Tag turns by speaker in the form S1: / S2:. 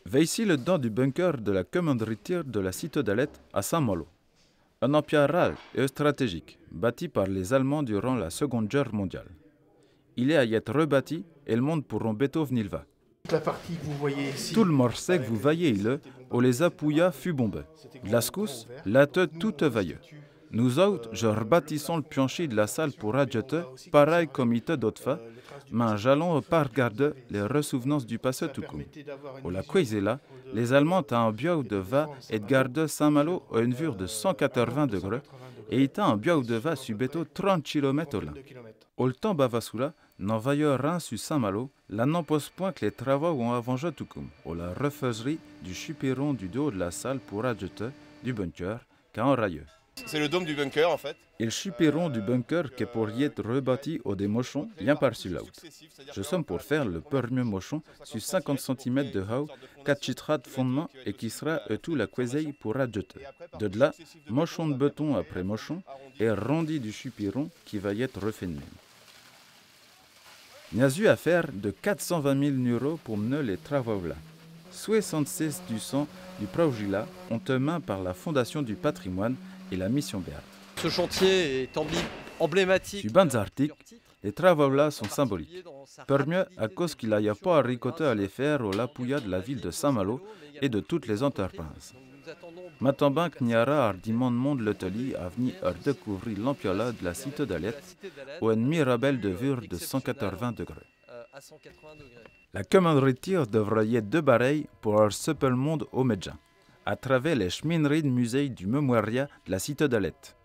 S1: Voici le dent du bunker de la commanderie tir de la citadelle à Saint-Malo. Un empire rare et stratégique, bâti par les Allemands durant la Seconde Guerre mondiale. Il est à y être rebâti et le monde pourront bientôt venir va.
S2: La partie que vous voyez ici,
S1: Tout le morceau que vous voyez là, où les appuya fut bombé. L'ascous, la tête toute vailleux. Nous autres, je rebâtissons le plancher de la salle pour adjeter, pareil comme il était d'autres fois, mais j'allons pas regarder les ressouvenances du passé tout comme. Au la là, les Allemands ont un bio de va et de garder Saint-Malo à une vue de 180 degrés et il a un bio de va sur béto 30 km là. Au le temps bavasoula, n'en vailleux rien sur Saint-Malo, là n'en pose point que les travaux ont avancé tout comme, au la refaiserie du chupiron du dos de la salle pour adjeter du bunker qu'à en railleux.
S3: C'est le dôme du bunker en fait.
S1: Et le chupiron du bunker qui pourrait être rebâti au des mochons, bien par-dessus l'autre. Je somme pour faire le premier mochon sur 50 cm de haut, 4 chitras de fondement et qui sera tout la cueseille pour adjeter. De là, mochon de béton après mochon et rondi du chupiron qui va y être refait de même. Il y a eu affaire de 420 000 € pour mener les travaux là. 76 du sang du projet là ont été main par la Fondation du patrimoine et la mission Bert.
S4: Ce chantier est emblématique.
S1: Sur bandes articles, les travaux là sont symboliques. Mieux à cause qu'il n'y a pas à ricoter à les faire au lapouilla de la ville de Saint-Malo et de toutes les entreprises. Maintenant qu'il y aura hardiment de monde l'atelier à venir à découvrir l'empiola de la citadelle ou une mirabelle de vue de 180 degrés. La commanderie de tir devrait être de pareil pour un seul monde au Médjan, à travers les chemineries de musée du mémorial de la citadelle.